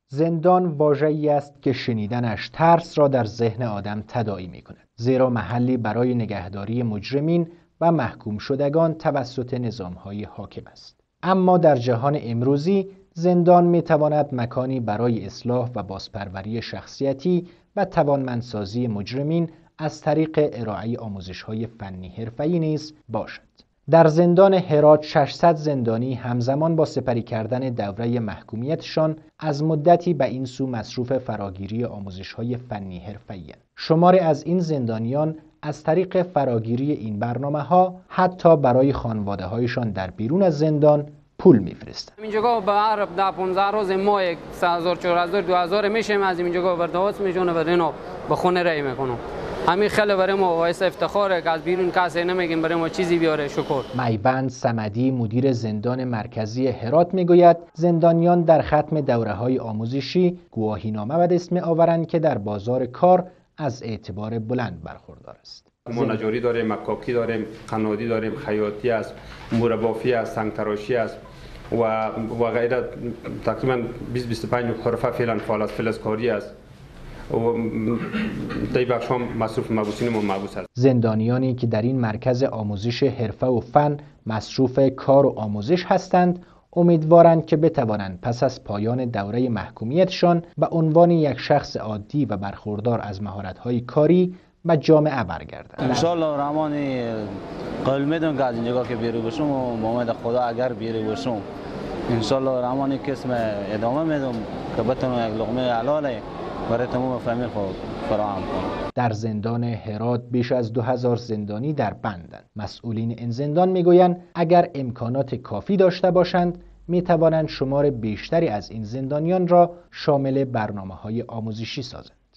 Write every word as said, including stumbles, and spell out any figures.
زندان واژه‌ای است که شنیدنش ترس را در ذهن آدم تداعی می‌کند، زیرا محلی برای نگهداری مجرمین و محکوم شدگان توسط نظام‌های حاکم است. اما در جهان امروزی زندان می‌تواند مکانی برای اصلاح و بازپروری شخصیتی و توانمندسازی مجرمین از طریق ارائه آموزش‌های فنی حرفه‌ای نیز باشد. در زندان هرات ششصد زندانی همزمان با سپری کردن دوره محکومیتشان از مدتی به این سو مصروف فراگیری آموزش‌های فنی حرفه‌ای‌اند. شماری از این زندانیان از طریق فراگیری این برنامه‌ها حتی برای خانواده‌هایشان در بیرون از زندان پول میفرستند. اینجا به هر ده پانزده روز ما یک سه هزار چهار هزار دو هزار میشیم، از اینجا برداشت میشونه و اینو به خونه رای میکنم. همین خیلی برای ما باعث افتخاره که از بیرون کسی نمیگیم برای ما چیزی بیاره. شکر. میوند صمدی مدیر زندان مرکزی هرات میگوید زندانیان در ختم دوره‌های آموزشی گواهینامه به دست میآورند که در بازار کار از اعتبار بلند برخوردار است. ما نجاری داریم، مکاکی داریم، قنادی داریم، خیاطی است، مربافی است، سنگ تراشی است و و غیره. تقریبا بیست تا بیست و پنج حرفه فعلا فعال است، فلزکاری است. و در بخش هم مصروف مبوسین ما مبوس است. زندانیانی که در این مرکز آموزش حرفه و فن مصروف کار و آموزش هستند امیدوارند که بتوانند پس از پایان دوره محکومیتشان به عنوان یک شخص عادی و برخوردار از مهارت‌های کاری به جامعه برگردند. ان شاء الله رحمانی قول میدم که از اینجا که بیرون بشم و با امید خدا اگر بیرون بشم ان شاء الله رحمانی قسم ادامه میدم که بتونم یک لقمه حلال برای تمام فامیل خود فراهم کنم. در زندان هرات بیش از دو هزار زندانی در بندند. مسئولین این زندان میگویند اگر امکانات کافی داشته باشند می توانند شمار بیشتری از این زندانیان را شامل برنامه‌های آموزشی سازند.